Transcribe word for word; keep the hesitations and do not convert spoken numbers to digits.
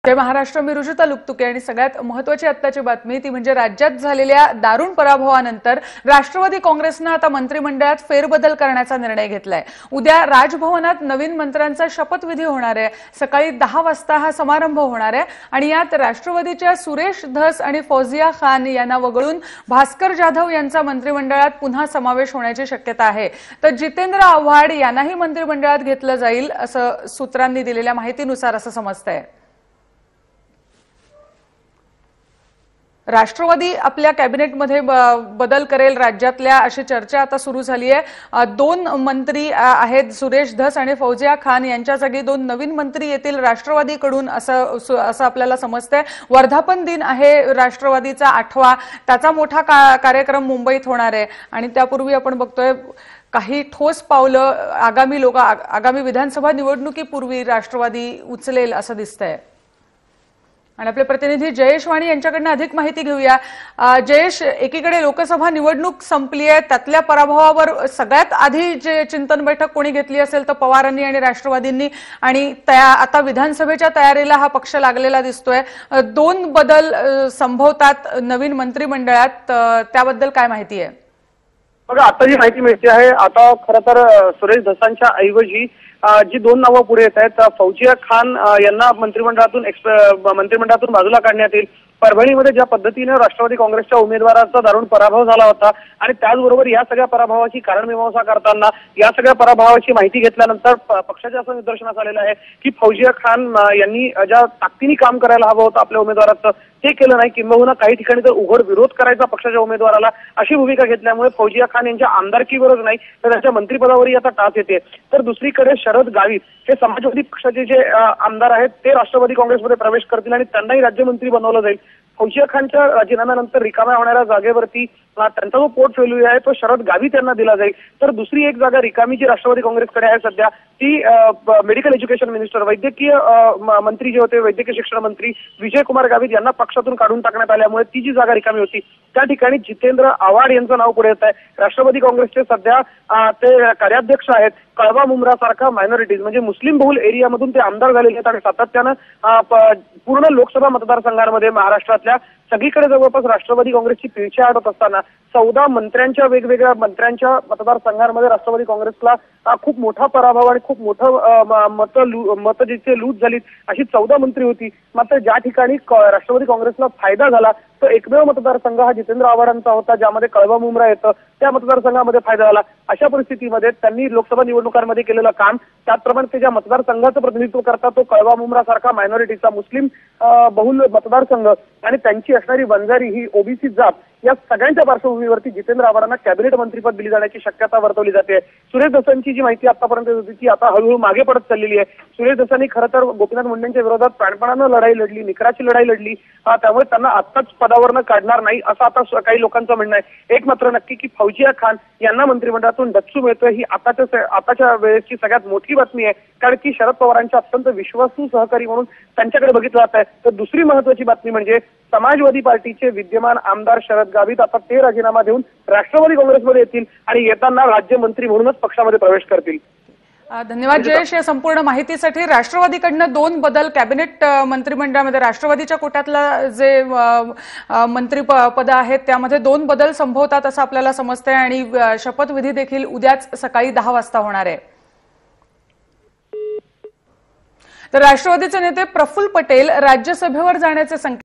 जय महाराष्ट्र. मी रुजुता लुकतुके आणि सगळ्यात महत्त्वाची आत्ताची बातमी ती म्हणजे राज्यात झालेल्या दारुण पराभवानंतर राष्ट्रवादी काँग्रेसने आता मंत्रिमंडळात फेरबदल करण्याचा निर्णय घेतलाय. उद्या राजभवनात नवीन मंत्र्यांचा शपथविधी होणार आहे. सकाळी दहा वाजता हा समारंभ होणार आहे आणि यात राष्ट्रवादीच्या सुरेश धस आणि फौजिया खान यांना वगळून भास्कर जाधव यांचा मंत्रिमंडळात पुन्हा समावेश होण्याची शक्यता आहे. तर जितेंद्र आव्हाड यांनाही मंत्रिमंडळात घेतलं जाईल असं सूत्रांनी दिलेल्या माहितीनुसार असं समजतंय. राष्ट्रवादी आपल्या कॅबिनेटमध्ये बदल करेल राज्यातल्या अशी चर्चा आता सुरू झाली आहे. दोन मंत्री आहेत सुरेश धस आणि फौजिया खान यांच्या जागी दोन नवीन मंत्री येतील राष्ट्रवादीकडून असं असं आपल्याला समजतंय. वर्धापन दिन आहे राष्ट्रवादीचा आठवा, त्याचा मोठा कार्यक्रम मुंबईत होणार आहे आणि त्यापूर्वी आपण बघतोय काही ठोस पावलं आगामी लोक आगामी विधानसभा निवडणुकीपूर्वी राष्ट्रवादी उचलेल असं दिसतंय. आणि आपले प्रतिनिधी जयेश वाणी यांच्याकडून अधिक माहिती घेऊया. जयेश, एकीकडे लोकसभा निवडणूक संपली आहे, त्यातल्या पराभवावर सगळ्यात आधी जे चिंतन बैठक कोणी घेतली असेल तर पवारांनी आणि राष्ट्रवादींनी, आणि आता विधानसभेच्या तयारीला हा पक्ष लागलेला दिसतोय. दोन बदल संभवतात नवीन मंत्रिमंडळात, त्याबद्दल काय माहिती आहे? बघा, आता जी माहिती मिळते आहे, आता खरं तर सुरेश धसांच्या ऐवजी जी दोन नावं पुढे येत आहेत, फौजिया खान यांना मंत्रिमंडळातून मंत्रिमंडळातून बाजूला काढण्यात येईल. परभणीमध्ये ज्या पद्धतीने राष्ट्रवादी काँग्रेसच्या उमेदवाराचा दारुण पराभव झाला होता आणि त्याचबरोबर या सगळ्या पराभवाची कारणमीमांसा करताना या सगळ्या पराभवाची माहिती घेतल्यानंतर पक्षाच्या असं निदर्शनास आलेलं आहे की फौजिया खान यांनी ज्या ताकदीने काम करायला हवं होतं आपल्या उमेदवाराचं ते केलं नाही, किंबहुना काही ठिकाणी तर उघड विरोध करायचा पक्षाच्या उमेदवाराला अशी भूमिका घेतल्यामुळे फौजिया खान यांच्या आमदारकीवरच नाही तर त्यांच्या मंत्रिपदावरही आता टाच येते. तर दुसरीकडे शरद गावित हे समाजवादी पक्षाचे जे आमदार आहेत ते राष्ट्रवादी काँग्रेसमध्ये प्रवेश करतील आणि त्यांनाही राज्यमंत्री बनवलं जाईल. फौजिया खानच्या राजीनाम्यानंतर रिकाम्या होणाऱ्या जागेवरती त्यांचा जो पोर्टफोलिओ आहे तो शरद गावित यांना दिला जाईल. तर दुसरी एक जागा रिकामी जी राष्ट्रवादी काँग्रेसकडे आहे सध्या ती मेडिकल एज्युकेशन मिनिस्टर, वैद्यकीय मंत्री जे होते, वैद्यकीय शिक्षण मंत्री विजय कुमार गावित यांना पक्षातून काढून टाकण्यात आल्यामुळे ती जी जागा रिकामी होती त्या ठिकाणी जितेंद्र आव्हाड यांचं नाव पुढे येत आहे. राष्ट्रवादी काँग्रेसचे सध्या ते कार्याध्यक्ष आहेत. कळवा मुंब्रा सारखा मायनॉरिटीज म्हणजे मुस्लिम बहुल एरियामधून ते आमदार झालेले आहेत आणि सातत्यानं पूर्ण लोकसभा मतदारसंघांमध्ये महाराष्ट्रातल्या सगळीकडे जवळपास राष्ट्रवादी काँग्रेसची पिळछाट होत असताना चौदा मंत्र्यांच्या वेगवेगळ्या मंत्र्यांच्या मतदारसंघांमध्ये राष्ट्रवादी काँग्रेसला खूप मोठा पराभव आणि खूप मोठं मत मत जिथे लूट झाली अशी चौदा मंत्री होती. मात्र ज्या ठिकाणी राष्ट्रवादी काँग्रेसला फायदा झाला तो एकमेव मतदारसंघ हा जितेंद्र आव्हाडांचा होता ज्यामध्ये कळवा मुंब्रा येतं, त्या मतदारसंघामध्ये फायदा झाला. अशा परिस्थितीमध्ये त्यांनी लोकसभा निवडणुकांमध्ये केलेलं काम, त्याचप्रमाणे ते ज्या मतदारसंघाचं प्रतिनिधित्व करतात तो कळवा मुंब्रा सारखा मायनॉरिटीचा मुस्लिम बहुल मतदारसंघ आणि त्यांची असणारी वंजारी ही ओबीसी जात, या सगळ्यांच्या पार्श्वभूमीवरती जितेंद्र आव्हाडांना कॅबिनेट मंत्रीपद दिली जाण्याची शक्यता वर्तवली जाते. सुरेश धसांची जी माहिती आतापर्यंत होती ती आता हळूहळू मागे पडत चाललेली आहे. सुरेश धसांनी खरं तर गोपीनाथ मुंडेंच्या विरोधात प्राणपणानं लढाई लढली, निकराची लढाई लढली, त्यामुळे त्यांना आत्ताच पदावरनं काढणार नाही असं आता काही लोकांचं म्हणणं आहे. एक मात्र नक्की की फौजिया खान यांना मंत्रिमंडळातून डच्चू मिळतोय ही आताच्या आताच्या वेळेची सगळ्यात मोठी बातमी आहे, कारण की शरद पवारांच्या अत्यंत विश्वासू सहकारी म्हणून त्यांच्याकडे बघितलं जात आहे. तर दुसरी महत्वाची बातमी म्हणजे समाजवादी पार्टीचे विद्यमान आमदार शरद गावित आता ते राजीनामा देऊन राष्ट्रवादी काँग्रेसमध्ये येतील आणि येताना राज्यमंत्री म्हणूनच पक्षामध्ये प्रवेश करतील. धन्यवाद जयेश या संपूर्ण माहितीसाठी. राष्ट्रवादीकडनं दोन बदल कॅबिनेट मंत्रिमंडळामध्ये राष्ट्रवादीच्या कोट्यातला जे मंत्रिपद आहेत त्यामध्ये दोन बदल संभवतात असं आपल्याला समजतंय आणि शपथविधी देखील उद्याच सकाळी दहा वाजता होणार आहे. तर राष्ट्रवादीचे नेते प्रफुल्ल पटेल राज्यसभेवर जाण्याचे संकेत